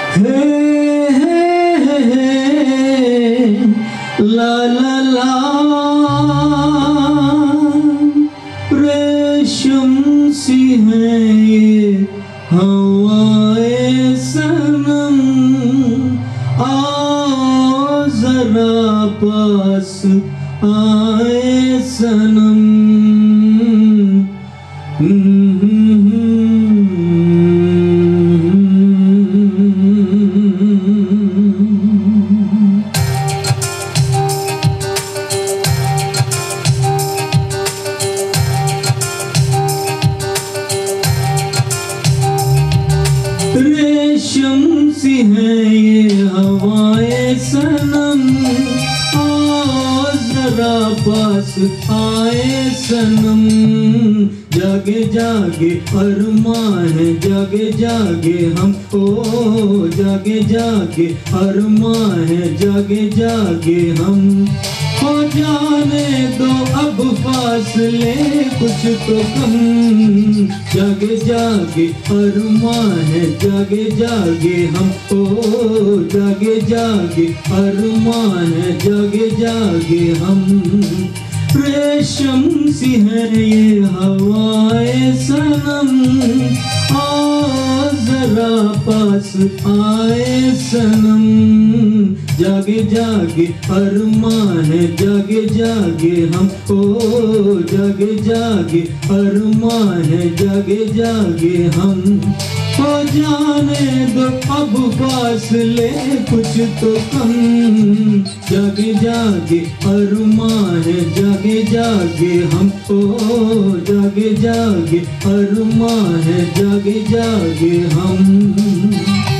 हे ला ला ला रेशम सी है ये हवाएं सनम, आओ जरा पास आए सनम। रेशम सी है ये हवाएं सनम, आओ जरा पास आए सनम। जागे जागे अरमां है जागे जागे हम, ओ जागे जागे अरमां है जागे जागे हम। हो जाने दो अब फासले कुछ तो कम, जागे जागे अरमां है जागे जागे हम, ओ जागे जागे अरमां है जागे जागे हम। रेशम सी है ये हवाएं सनम, आओ जरा पास आए सनम। जागे जागे अरमां है जागे जागे हम, ओ जागे जागे अरमां है जागे जागे हम। हो जाने दो अब फासले कुछ तो कम, जागे जागे अरमां है जागे जागे हम, ओ जागे जागे अरमां है जागे जागे हम।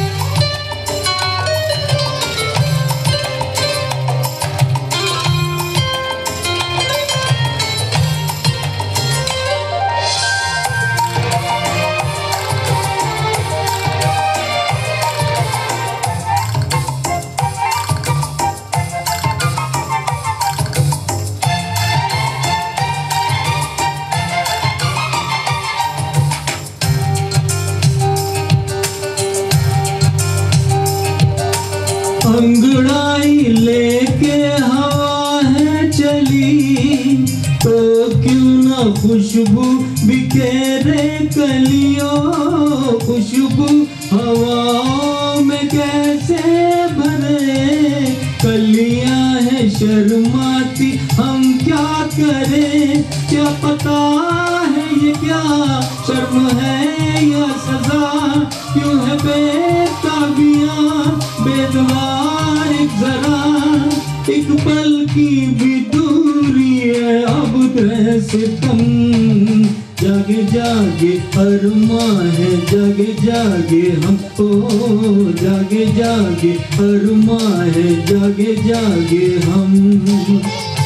अंगड़ाई लेके हवा है चली, तो क्यों ना खुशबू बिखेरे कलियों। खुशबू हवाओं में कैसे भरे, कलियां है शर्माती हम क्या करें। क्या पता है ये क्या शर्म है या सजा, क्यों है बेताबियां बेदवार एक जरा। एक पल की भी दूरी है अब कैसे कम, जागे जागे अरमां है जागे जागे हम, ओ जागे जागे अरमां है जागे जागे हम।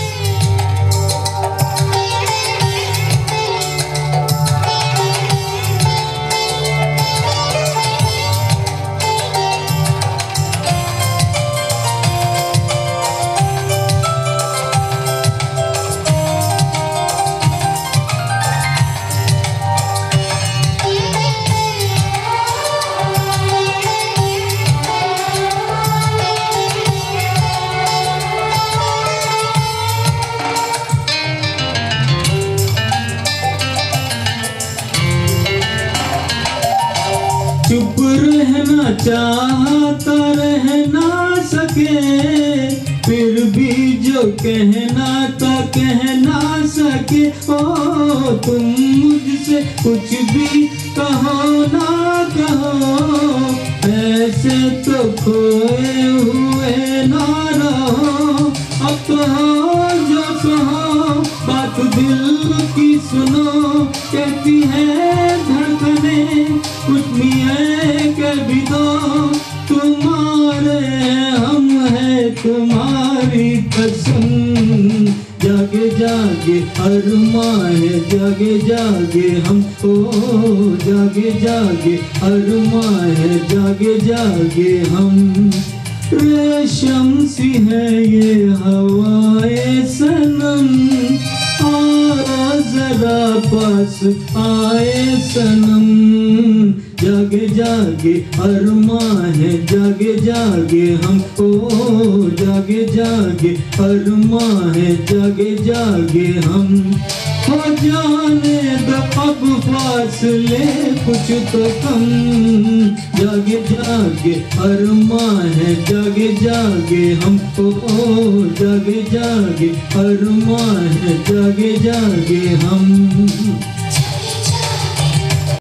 चुप रहना चाहता रह ना सके, फिर भी जो कहना था कह ना सके। ओ तुम मुझसे कुछ भी कहो ना कहो, ऐसे तो खोए हुए ना रहो। अब तो हो जो कहो बात दिल की सुनो, कहती है धड़कने कुछ भी है कभी दो। तुम्हारे हम है तुम्हारी कसम, जागे जागे अरमां है जागे जागे हम, ओ जागे जागे अरमां है जागे जागे हम। रेशम सी है ये हवाएं सनम, आ जरा पास आए सनम। जागे जागे अरमां है, जागे जागे हम, ओ जागे जागे अरमां है, जागे जागे हम। हो जाने दो अब फासले कुछ तो कम, जागे जागे अरमां है, जागे जागे हम, ओ जागे जागे अरमां है, जागे जागे हम।